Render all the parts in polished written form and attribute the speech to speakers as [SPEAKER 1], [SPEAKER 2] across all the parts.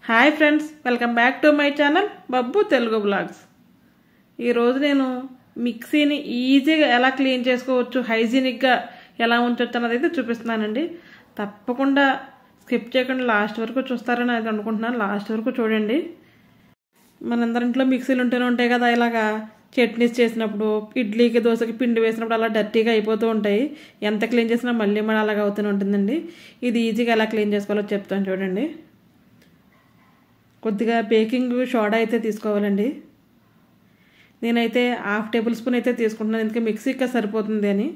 [SPEAKER 1] Hi friends, welcome back to my channel Babbu Telugu blogs. ఈరోజు నేను మిక్సీని ఈజీగా ఎలా క్లీన్ చేసుకోవచ్చు, హైజీనిక్గా ఎలా ఉంచవచ్చు అన్నది అయితే చూపిస్తున్నానండి. తప్పకుండా స్కిప్ చేయకుండా లాస్ట్ వరకు చూస్తారని అయితే అనుకుంటున్నాను. లాస్ట్ వరకు చూడండి. మనందరి ఇంట్లో మిక్సీలు ఉంటూనే ఉంటాయి కదా, ఇలాగా చట్నీస్ చేసినప్పుడు, ఇడ్లీకి దోశకి పిండి వేసినప్పుడు అలా డర్టీగా అయిపోతూ ఉంటాయి. ఎంత క్లీన్ చేసినా మళ్ళీ అలాగా అవుతూనే ఉంటుందండి. ఇది ఈజీగా ఎలా క్లీన్ చేసుకోవాలో చెప్తాను చూడండి. కొద్దిగా బేకింగ్ సోడా అయితే తీసుకోవాలండి. నేనైతే 1/2 టేబుల్ స్పూన్ అయితే తీసుకుంటున్నాను, ఎందుకంటే మిక్సీకి సరిపోతుంది అని.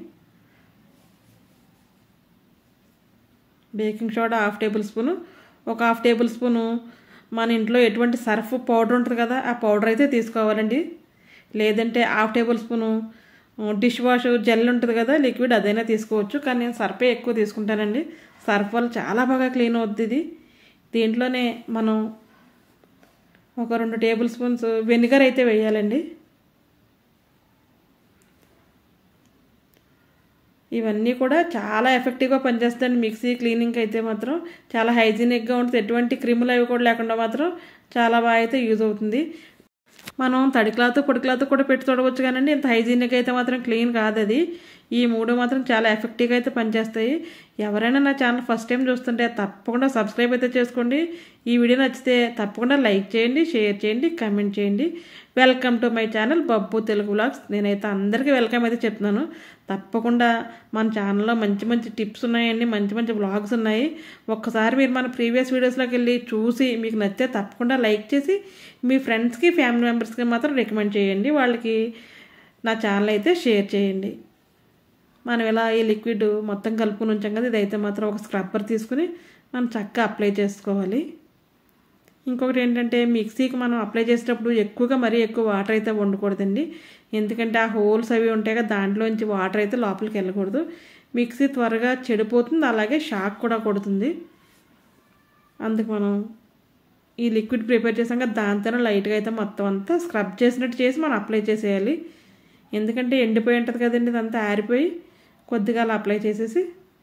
[SPEAKER 1] Baking soda 1/2 tablespoon. ఒక 1/2 టేబుల్ స్పూను మన ఇంట్లో ఎటువంటి సర్ఫ్ పౌడర్ ఉంటుంది కదా, ఆ పౌడర్ అయితే తీసుకోవాలండి. లేదంటే 1/2 tablespoon dish wash gel ఉంటుంది కదా, లిక్విడ్, అదైనా తీసుకోవచ్చు. కానీ నేను సర్ఫే ఎక్కువ తీసుకుంటానండి. సర్ఫ్ వల్ల చాలా బాగా క్లీన్ అవుతుంది ఇది. దీంట్లోనే మనం ఒక 2 టేబుల్ స్పూన్స్ వెనిగర్ అయితే వేయాలండి. ఇవన్నీ కూడా చాలా ఎఫెక్టివ్గా పనిచేస్తాయండి. మిక్సీ క్లీనింగ్ అయితే మాత్రం చాలా హైజీనిక్గా ఉంటుంది. ఎటువంటి క్రిములు అవి కూడా లేకుండా మాత్రం చాలా బాగా అయితే యూజ్ అవుతుంది. మనం తడి క్లాత్, పొడి క్లాత్ కూడా పెట్టి చూడవచ్చు, కానీ ఇంత హైజీనిక్ అయితే మాత్రం క్లీన్ కాదు అది. ఈ మూడు మాత్రం చాలా ఎఫెక్టివ్గా అయితే పనిచేస్తాయి. ఎవరైనా నా ఛానల్ ఫస్ట్ టైం చూస్తుంటే తప్పకుండా సబ్స్క్రైబ్ అయితే చేసుకోండి. ఈ వీడియో నచ్చితే తప్పకుండా లైక్ చేయండి, షేర్ చేయండి, కామెంట్ చేయండి. Welcome to my channel Babbu Telugu blogs. నేనైతే అందరికీ వెల్కమ్ అయితే చెప్తున్నాను. తప్పకుండా మన ఛానల్లో మంచి మంచి టిప్స్ ఉన్నాయండి, మంచి మంచి బ్లాగ్స్ ఉన్నాయి. ఒక్కసారి మీరు మన ప్రీవియస్ వీడియోస్లోకి వెళ్ళి చూసి మీకు నచ్చితే తప్పకుండా లైక్ చేసి మీ ఫ్రెండ్స్కి, ఫ్యామిలీ మెంబర్స్కి మాత్రం రికమెండ్ చేయండి. వాళ్ళకి నా ఛానల్ అయితే షేర్ చేయండి. మనం ఇలా ఈ లిక్విడ్ మొత్తం కలుపుకుని ఉంచాం కదా, ఇదైతే మాత్రం ఒక స్క్రబ్బర్ తీసుకుని మనం చక్కగా అప్లై చేసుకోవాలి. ఇంకొకటి ఏంటంటే, మిక్సీకి మనం అప్లై చేసేటప్పుడు ఎక్కువగా మరీ ఎక్కువ వాటర్ అయితే వండకూడదండి. ఎందుకంటే ఆ హోల్స్ అవి ఉంటాయి కదా, దాంట్లోంచి వాటర్ అయితే లోపలికి వెళ్ళకూడదు. మిక్సీ త్వరగా చెడిపోతుంది, అలాగే షాక్ కూడా కొడుతుంది. అందుకు మనం ఈ లిక్విడ్ ప్రిపేర్ చేసాం కదా, దాంతోనే లైట్గా అయితే మొత్తం అంతా స్క్రబ్ చేసినట్టు చేసి మనం అప్లై చేసేయాలి. ఎందుకంటే ఎండిపోయి ఉంటుంది కదండి, ఇదంతా ఆరిపోయి కొద్దిగా అలా అప్లై చేసేసి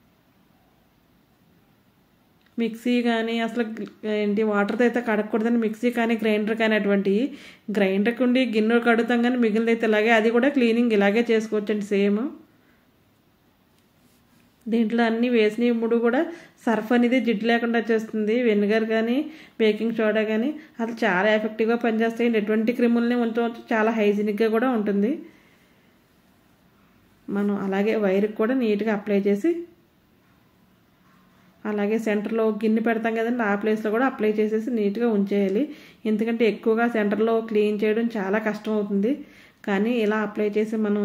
[SPEAKER 1] మిక్సీ కానీ అసలు ఏంటి వాటర్తో అయితే కడగకూడదని, మిక్సీ కానీ గ్రైండర్ కానీ అటువంటివి. గ్రైండర్కి ఉండి గిన్నెలు కడుగుతాం కానీ మిగిలిన అయితే ఇలాగే, అది కూడా క్లీనింగ్ ఇలాగే చేసుకోవచ్చండి సేమ్. దీంట్లో అన్నీ వేసిన ఇప్పుడు కూడా సర్ఫ్ అనేది జిడ్డు లేకుండా చేస్తుంది. వెనిగర్ కానీ బేకింగ్ సోడా కానీ అసలు చాలా ఎఫెక్టివ్గా పనిచేస్తాయి. ఎటువంటి క్రిములని ఉంచవచ్చు, చాలా హైజీనిక్గా కూడా ఉంటుంది. మనం అలాగే వైర్కి కూడా నీట్గా అప్లై చేసి, అలాగే సెంటర్లో గిన్నె పెడతాం కదండి, ఆ ప్లేస్లో కూడా అప్లై చేసేసి నీట్గా ఉంచేయాలి. ఎందుకంటే ఎక్కువగా సెంటర్లో క్లీన్ చేయడం చాలా కష్టం అవుతుంది. కానీ ఇలా అప్లై చేసి మనం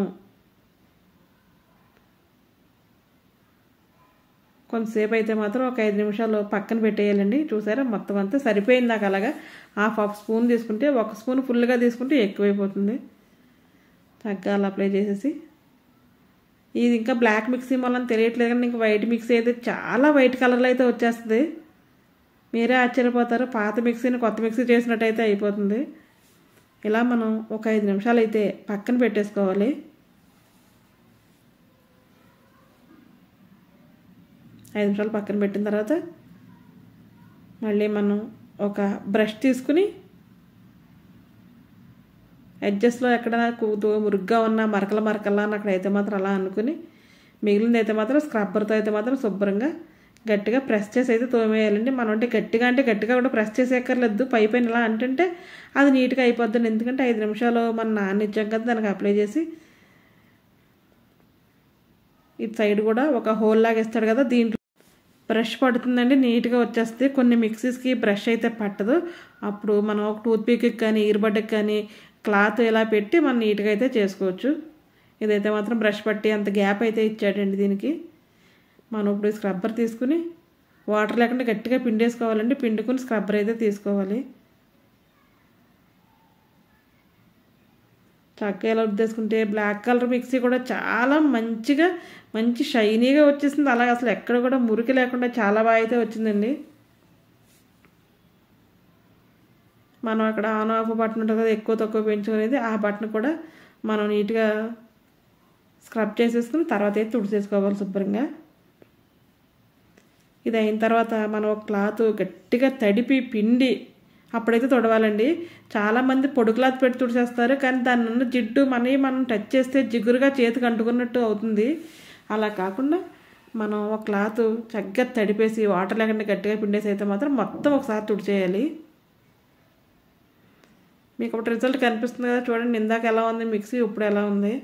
[SPEAKER 1] కొంతసేపు అయితే మాత్రం ఒక 5 నిమిషాలు పక్కన పెట్టేయాలండి. చూసారా, మొత్తం అంతా సరిపోయింది. నాకు అలాగా 1/2 స్పూన్ తీసుకుంటే, 1 స్పూన్ ఫుల్గా తీసుకుంటే ఎక్కువైపోతుంది. తగ్గాలి అప్లై చేసేసి. ఇది ఇంకా బ్లాక్ మిక్సీ వల్ల తెలియట్లేదు, కానీ ఇంకా వైట్ మిక్సీ అయితే చాలా వైట్ కలర్లో అయితే వచ్చేస్తుంది. మీరే ఆశ్చర్యపోతారు, పాత మిక్సీని కొత్త మిక్సీ చేసినట్టయితే అయిపోతుంది. ఇలా మనం ఒక 5 నిమిషాలు అయితే పక్కన పెట్టేసుకోవాలి. 5 నిమిషాలు పక్కన పెట్టిన తర్వాత మళ్ళీ మనం ఒక బ్రష్ తీసుకుని ఎడ్జస్ట్లో ఎక్కడైనా మురుగ్గా ఉన్న మరకలా అని అక్కడైతే మాత్రం అలా అనుకుని, మిగిలింది అయితే మాత్రం స్క్రబ్బర్తో అయితే మాత్రం శుభ్రంగా గట్టిగా ప్రెస్ చేసి అయితే తోమేయాలండి. మనం అంటే గట్టిగా కూడా ప్రెస్ చేసేక్కర్లేదు. పైన ఇలా అంటే అది నీట్గా అయిపోద్దండి. ఎందుకంటే 5 నిమిషాలు మనం నాననిచ్చాం కదా, దానికి అప్లై చేసి ఇటు సైడ్ కూడా ఒక హోల్ లాగా ఇస్తాడు కదా, దీంట్లో బ్రష్ పడుతుందండి, నీట్గా వచ్చేస్తుంది. కొన్ని మిక్సీస్కి బ్రష్ అయితే పట్టదు. అప్పుడు మనం ఒక టూత్పిక్కి కానీ ఇయర్బడ్కి కానీ క్లాత్ ఇలా పెట్టి మనం నీట్గా అయితే చేసుకోవచ్చు. ఇదైతే మాత్రం బ్రష్ పట్టి అంత గ్యాప్ అయితే ఇచ్చాడండి దీనికి. మనం ఇప్పుడు స్క్రబ్బర్ తీసుకుని వాటర్ లేకుండా గట్టిగా పిండేసుకోవాలండి. పిండుకుని స్క్రబ్బర్ అయితే తీసుకోవాలి. చక్కగా ఎలా ఉద్దేశుకుంటే బ్లాక్ కలర్ మిక్సీ కూడా చాలా మంచి షైనీగా వచ్చేసింది. అలాగే అసలు ఎక్కడ కూడా మురికి లేకుండా చాలా బాగా అయితే వచ్చిందండి. మనం అక్కడ ఆన్ ఆఫ్ బటన్ ఉంటుంది కదా, ఎక్కువ తక్కువ పెంచుకునేది, ఆ బటన్ కూడా మనం నీట్గా స్క్రబ్ చేసేసుకుని తర్వాత అయితే తుడిచేసుకోవాలి శుభ్రంగా. ఇది అయిన తర్వాత మనం ఒక క్లాత్ గట్టిగా తడిపి పిండి అప్పుడైతే తుడవాలండి. చాలామంది పొడి క్లాత్ పెట్టి తుడిచేస్తారు, కానీ దాని ఉన్న జిడ్డు మనం టచ్ చేస్తే జిగురుగా చేతికి అంటుకున్నట్టు అవుతుంది. అలా కాకుండా మనం ఒక క్లాత్ చక్కగా తడిపేసి వాటర్ లేకుండా గట్టిగా పిండేసి అయితే మాత్రం మొత్తం ఒకసారి తుడిచేయాలి. మీకు ఒకటి రిజల్ట్ కనిపిస్తుంది కదా, చూడండి. ఇందాక ఎలా ఉంది మిక్సీ, ఇప్పుడు ఎలా ఉంది.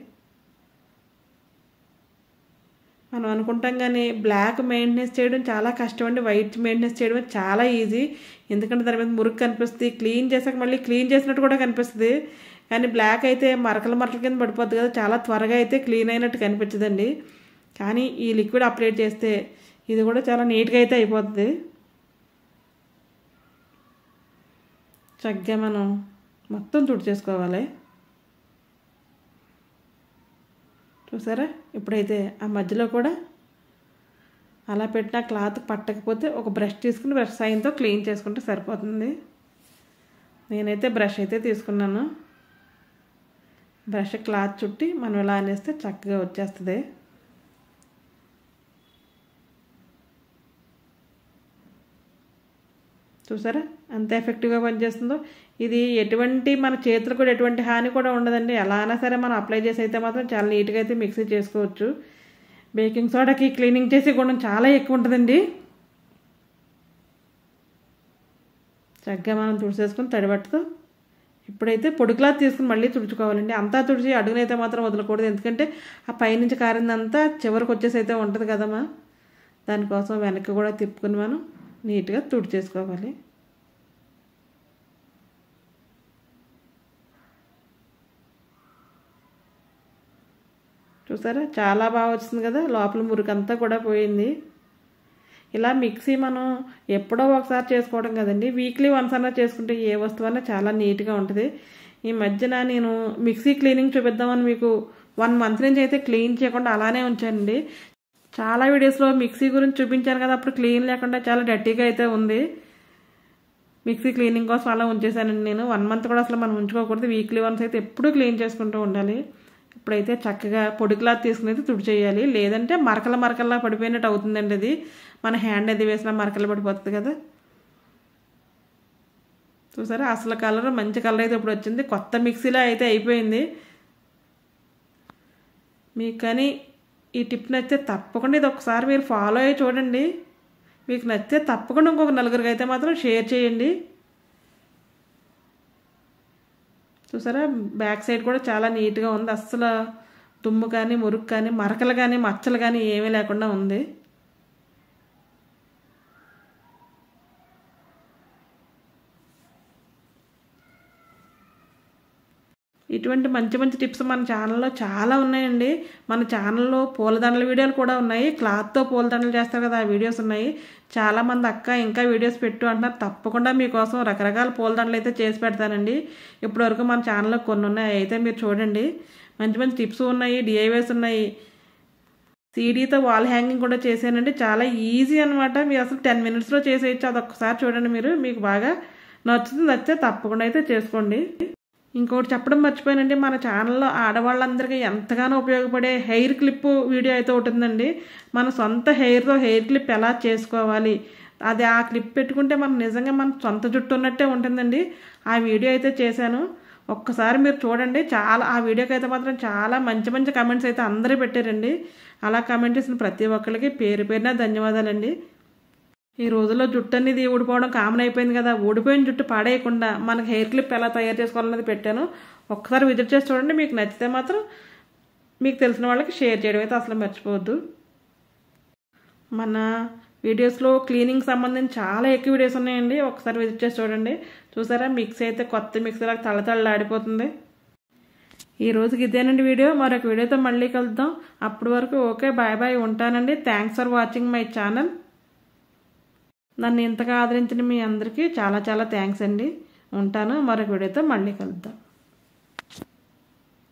[SPEAKER 1] మనం అనుకుంటాం కానీ బ్లాక్ మెయింటెనెన్స్ చేయడం చాలా కష్టం అండి. వైట్ మెయింటెనెన్స్ చేయడం చాలా ఈజీ. ఎందుకంటే దాని మీద మురుగు కనిపిస్తుంది, క్లీన్ చేసాక మళ్ళీ క్లీన్ చేసినట్టు కూడా కనిపిస్తుంది. కానీ బ్లాక్ అయితే మరకల కింద పడిపోద్ది కదా, చాలా త్వరగా అయితే క్లీన్ అయినట్టు కనిపించదండి. కానీ ఈ లిక్విడ్ అప్లై చేస్తే ఇది కూడా చాలా నీట్గా అయితే అయిపోతుంది. చక్కగా మనం మొత్తం తుడిచేసుకోవాలి. చూసారా? ఇప్పుడైతే ఆ మధ్యలో కూడా అలా పెట్టిన క్లాత్ పట్టకపోతే ఒక బ్రష్ తీసుకుని బ్రష్ సాయంతో క్లీన్ చేసుకుంటే సరిపోతుంది. నేనైతే బ్రష్ అయితే తీసుకున్నాను. బ్రష్ క్లాత్ చుట్టి మనం ఇలా అనేస్తే చక్కగా వచ్చేస్తుంది. చూసారా ఎంత ఎఫెక్టివ్గా పనిచేస్తుందో. ఇది ఎటువంటి మన చేతులకు కూడా ఎటువంటి హాని కూడా ఉండదండి. ఎలా అయినా సరే మనం అప్లై చేసి అయితే మాత్రం చాలా నీట్గా అయితే మిక్సీ చేసుకోవచ్చు. బేకింగ్ సోడాకి క్లీనింగ్ చేసే గుణం చాలా ఎక్కువ ఉంటుందండి. చక్కగా మనం తుడిచేసుకుని తడిబట్టతో ఇప్పుడైతే పొడి క్లాత్ తీసుకుని మళ్ళీ తుడుచుకోవాలండి. అంతా తుడిచి అడుగునైతే మాత్రం వదలకూడదు. ఎందుకంటే ఆ పైనుంచి కారిందంతా చివరికి వచ్చేసి అయితే ఉంటుంది కదమ్మా. దానికోసం వెనక్కి కూడా తిప్పుకుని మనం నీట్గా తుడిచేసుకోవాలి. చూసారా చాలా బాగా వచ్చింది కదా, లోపల మురికంతా కూడా పోయింది. ఇలా మిక్సీ మనం ఎప్పుడో ఒకసారి చేసుకోవడం కదండి, వీక్లీ వన్స్ అన్నా చేసుకుంటే ఏ వస్తువైనా చాలా నీట్గా ఉంటుంది. ఈ మధ్యన నేను మిక్సీ క్లీనింగ్ చూపిద్దామని మీకు 1 month నుంచి అయితే క్లీన్ చేయకుండా అలానే ఉంచానండి. చాలా వీడియోస్లో మిక్సీ గురించి చూపించాను కదా, అప్పుడు క్లీన్ లేకుండా చాలా డర్టీగా అయితే ఉంది. మిక్సీ క్లీనింగ్ కోసం అలా ఉంచేసానండి నేను. 1 month కూడా అసలు మనం ఉంచుకోకూడదు. వీక్లీ వన్స్ అయితే ఎప్పుడూ క్లీన్ చేసుకుంటూ ఉండాలి. ఇప్పుడైతే చక్కగా పొడి క్లాత్ తీసుకుని అయితే తుడిచేయాలి. లేదంటే మరకల్లా పడిపోయినట్టు అవుతుందండి. అది మన హ్యాండ్ అది వేసినా మరకలు పడిపోతుంది కదా. చూసారా అసలు కలర్ మంచి కలర్ అయితే ఇప్పుడు వచ్చింది. కొత్త మిక్సీలో అయితే అయిపోయింది. మీకు కానీ ఈ టిప్ నచ్చితే తప్పకుండా ఇది ఒకసారి మీరు ఫాలో అయ్యి చూడండి. మీకు నచ్చితే తప్పకుండా ఇంకొక 4 అయితే మాత్రం షేర్ చేయండి. చూసారా బ్యాక్ సైడ్ కూడా చాలా నీట్గా ఉంది. అస్సలు దుమ్ము కానీ మురుగు కానీ మరకలు కానీ మచ్చలు కానీ ఏమీ లేకుండా ఉంది. ఇటువంటి మంచి టిప్స్ మన ఛానల్లో చాలా ఉన్నాయండి. మన ఛానల్లో పూలదండల వీడియోలు కూడా ఉన్నాయి. క్లాత్తో పూలదండలు చేస్తారు కదా, ఆ వీడియోస్ ఉన్నాయి. చాలామంది అక్క ఇంకా వీడియోస్ పెట్టు అంటున్నారు. తప్పకుండా మీకోసం రకరకాల పూలదండలు అయితే చేసి పెడతానండి. ఇప్పటివరకు మన ఛానల్లో కొన్ని ఉన్నాయి, అయితే మీరు చూడండి. మంచి టిప్స్ ఉన్నాయి, డిఐవైస్ ఉన్నాయి. సీడీతో వాల్ హ్యాంగింగ్ కూడా చేశానండి. చాలా ఈజీ అనమాట. మీరు అసలు 10 minutesలో చేసేయచ్చు. అదొకసారి చూడండి మీరు, మీకు బాగా నచ్చితే తప్పకుండా అయితే చేసుకోండి. ఇంకోటి చెప్పడం మర్చిపోయానండి, మన ఛానల్లో ఆడవాళ్ళందరికీ ఎంతగానో ఉపయోగపడే హెయిర్ క్లిప్ వీడియో అయితే ఉంటుందండి. మన సొంత హెయిర్తో హెయిర్ క్లిప్ ఎలా చేసుకోవాలి, అది ఆ క్లిప్ పెట్టుకుంటే మనం నిజంగా మన సొంత జుట్టు ఉన్నట్టే ఉంటుందండి. ఆ వీడియో అయితే చేశాను, ఒక్కసారి మీరు చూడండి. చాలా ఆ వీడియోకి అయితే మాత్రం చాలా మంచి కమెంట్స్ అయితే అందరూ పెట్టారండి. అలా కమెంట్ చేసిన ప్రతి ఒక్కరికి పేరున ధన్యవాదాలండి. ఈ రోజుల్లో జుట్టు అనేది ఊడిపోవడం కామన్ అయిపోయింది కదా. ఊడిపోయిన జుట్టు పాడేయకుండా మనకు హెయిర్ క్లిప్ ఎలా తయారు చేసుకోవాలన్నది పెట్టాను. ఒక్కసారి విజిట్ చేసి చూడండి. మీకు నచ్చితే మాత్రం మీకు తెలిసిన వాళ్ళకి షేర్ చేయడం అయితే అసలు మర్చిపోవద్దు. మన వీడియోస్లో క్లీనింగ్ సంబంధించి చాలా ఎక్కువ వీడియోస్ ఉన్నాయండి. ఒకసారి విజిట్ చేసి చూడండి. చూసారా మిక్సీ అయితే కొత్త మిక్సీలాగా తళతళలాడిపోతుంది. ఈ రోజుకి ఇదేనండి వీడియో. మరొక వీడియోతో మళ్ళీ కలుద్దాం. అప్పటి వరకు ఓకే, బాయ్ ఉంటానండి. Thanks for watching my channel. నన్ను ఇంతగా ఆదరించిన మీ అందరికీ చాలా థ్యాంక్స్ అండి. ఉంటాను. మరొక వీడియోతో మళ్ళీ కలుద్దాం.